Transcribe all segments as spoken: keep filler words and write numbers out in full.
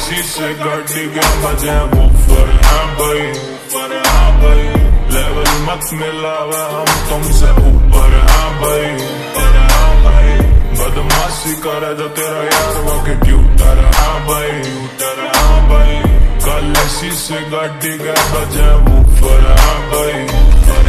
शीशे गाड़ी के बजे वूफर है भाई, हाँ भाई। लेवल मत मिलावा हम तुमसे ऊपर है भाई, हाँ भाई। बदमाशी करे जो तेरा यार वो के ट्यूटर है भाई, हाँ भाई। काले शीशे गाड़ी के बजे वूफर है भाई।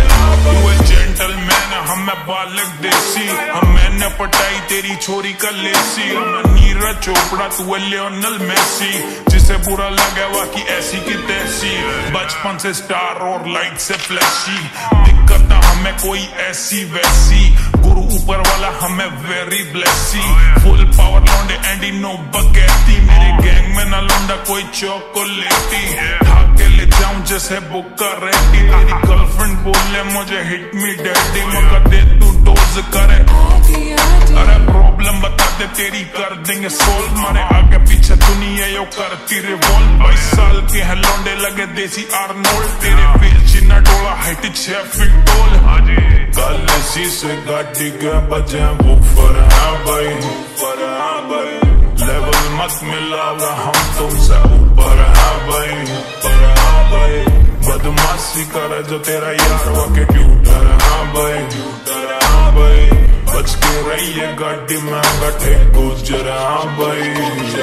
जेंटलमैन हमें बालक देसी, हम मैंने पटाई तेरी छोरी का लेसी। हमें नीरज चोपड़ा तू लियोनल मेसी, जिसे बुरा लगे वाकी ऐसी की तैसी। बचपन से स्टार और लाइट से फ्लैशी, दिक्कत ना हमें कोई ऐसी वैसी। गुरु ऊपर वाला हमें वेरी ब्लेसी। फुल पावर लौंडे एंडी नो बगैती, मेरे गैंग में ना लौंडा कोई चॉकलेटी। ठाके ले जाऊं जैसे बुक्का रेडी, तेरी गर्लफ्रेंड बोले मुझे हिट मी डैडी। मगर दे तू डोज करे, अरे प्रॉब्लम बता दे तेरी कर देंगे सोल्व। मारे आगे पीछे दुनिया यो करती रिवॉल्व। बाईस साल के हैं लौंडे लगे देसी आर्नोल्ड, तेरे पेल चिन्ना डोला हाइट छह फीट टोल। काले शीशे गाड़ी के बजे वूफर है भाई, हाँ भाई। लेवल मत मिलावा हम तुमसे ऊपर है भाई, हाँ भाई। बदमाशी करे जो तेरा यार वो के ट्यूटर हाँ भाई, हाँ भाई। बच के रहिए गाड़ी में बैठे गुजर हाँ भाई,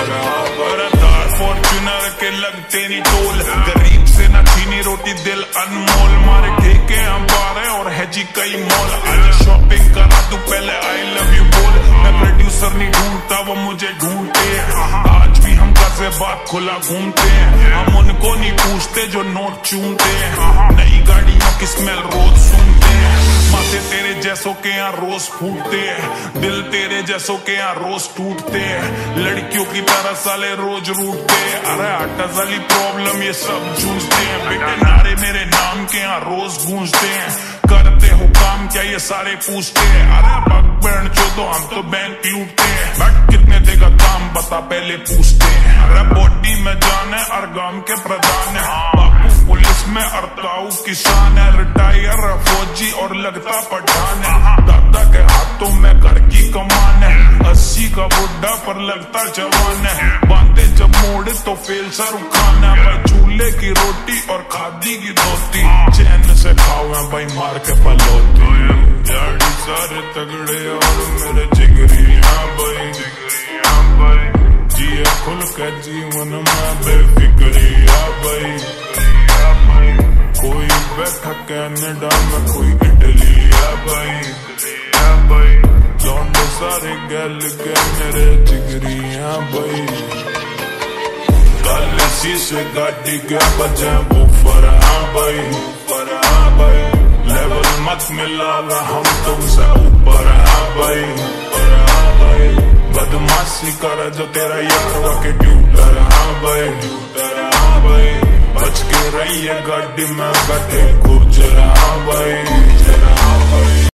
तार फॉर्च्यूनर के लगते नहीं टोल। गरीब से ना छीनी रोटी दिल अनमोल, मारे ठेके हम बारे और है जी कई मॉल। आज शॉपिंग करा तू पहले आई लव यू बोल। मैं प्रोड्यूसर नहीं ढूंढता वो मुझे ढूंढते हैं, आज भी हम घर से बात खुला घूमते हैं। हम उनको नहीं पूछते जो नोट चूमते हैं, नई गाड़ियों की स्मेल रोज सुनते हैं। माथे तेरे जैसों के यहाँ रोज फूटते हैं, दिल तेरे जैसों के यहाँ रोज टूटते हैं। लड़कियों की तरह साले रोज रूठते हैं, अरे आटा साली प्रॉब्लम ये सब जूझते हैं। बेटे नारे मेरे नाम के यहाँ रोज गूंजते हैं, करते हो काम क्या ये सारे पूछते हैं। अरे बक बैंड चोदो हम तो बैंक लूटते हैं, बट कितने देगा काम बता पहले पूछते हैं। अरे बॉडी में जान है और गांव के प्रधान है, बापू पुलिस में अरताऊ किसान है। रिटायर फौजी और लगता पठान है, दादा के हाथों में घर की कमान है। अस्सी का बुढ़ा पर लगता जवान है, बांधे जब मोड़े तो फेल शाहरुख खान है। भाई चूल्हे की रोटी और खादी की धोती, चैन से खाओ भाई मार के पलौती। यारी सारे तगड़े और मेरे जिगरी हाँ भाई, हाँ भाई। जिए खुल के जीवन में बेफिक्री हाँ भाई, हाँ भाई। कोई बैठा कनाडा में कोई इटली हाँ भाई, हाँ भाई। लौंडे सारे गल के मेरे जिगरी हाँ भाई। काले शीशे गाड़ी के बजे वूफर हाँ भाई, हाँ भाई। लेवल मत मिलावा हम तुमसे ऊपर हाँ भाई, हाँ भाई। बदमाशी करे जो तेरा यार वो के ट्यूटर हाँ भाई, हाँ भाई। बच के रहिए गाड़ी में बैठे गुजर हाँ भाई, हाँ भाई।